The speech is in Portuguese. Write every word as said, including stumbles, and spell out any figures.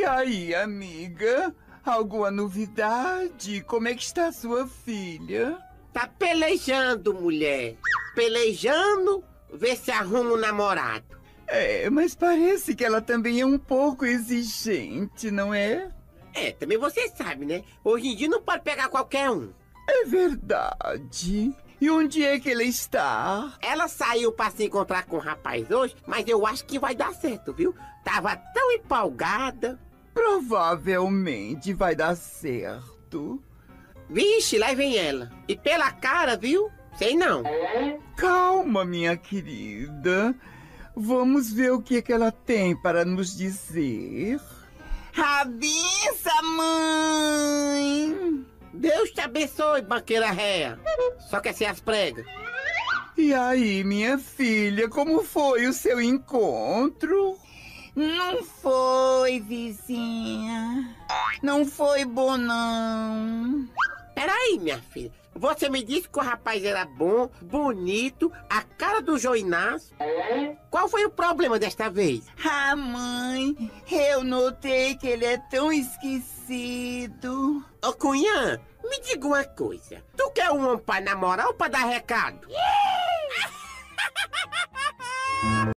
E aí, amiga? Alguma novidade? Como é que está sua filha? Tá pelejando, mulher. Pelejando, ver se arruma um namorado. É, mas parece que ela também é um pouco exigente, não é? É, também você sabe, né? Hoje em dia não pode pegar qualquer um. É verdade. E onde é que ela está? Ela saiu pra se encontrar com o rapaz hoje, mas eu acho que vai dar certo, viu? Tava tão empolgada. Provavelmente vai dar certo. Vixe, lá vem ela. E pela cara, viu? Sei não. Calma, minha querida. Vamos ver o que é que ela tem para nos dizer. Avisa, mãe! Deus te abençoe, banqueira réia. Só quer ser as pregas. E aí, minha filha, como foi o seu encontro? Não foi, vizinha. Não foi bom, não. Peraí, minha filha. Você me disse que o rapaz era bom, bonito, a cara do João Inácio. Qual foi o problema desta vez? Ah, mãe, eu notei que ele é tão esquecido. Ô, Cunhã, me diga uma coisa. Tu quer um homem pra namorar ou pra dar recado?